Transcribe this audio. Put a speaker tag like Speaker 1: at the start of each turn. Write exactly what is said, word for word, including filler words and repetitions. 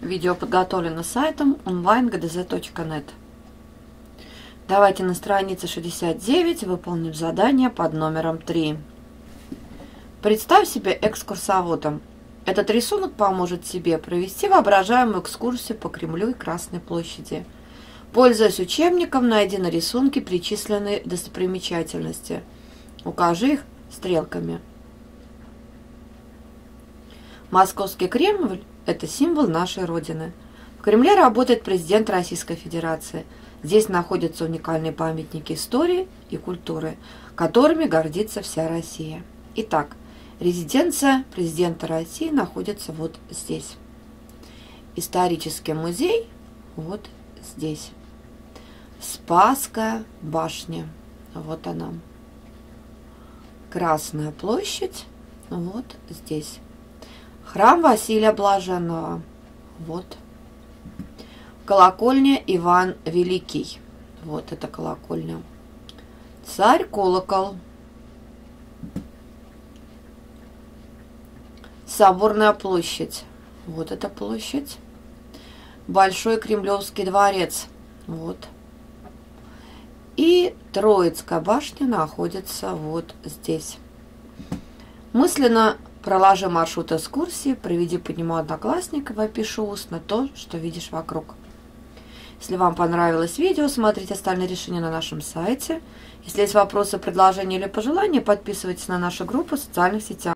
Speaker 1: Видео подготовлено сайтом онлайн точка джи ди зет точка нет. Давайте на странице шестьдесят девять выполним задание под номером три. Представь себя экскурсоводом. Этот рисунок поможет тебе провести воображаемую экскурсию по Кремлю и Красной площади. Пользуясь учебником, найди на рисунке перечисленные достопримечательности. Укажи их стрелками. Московский Кремль – это символ нашей Родины. В Кремле работает президент Российской Федерации. Здесь находятся уникальные памятники истории и культуры, которыми гордится вся Россия. Итак, резиденция президента России находится вот здесь. Исторический музей вот здесь. Спасская башня. Вот она. Красная площадь. Вот здесь. Храм Василия Блаженного. Вот. Колокольня Иван Великий. Вот это колокольня. Царь-колокол. Соборная площадь. Вот эта площадь. Большой Кремлевский дворец. Вот. И Троицкая башня находится вот здесь. Мысленно проложи маршрут экскурсии, проведи по нему одноклассников и опиши устно то, что видишь вокруг. Если вам понравилось видео, смотрите остальные решения на нашем сайте. Если есть вопросы, предложения или пожелания, подписывайтесь на нашу группу в социальных сетях.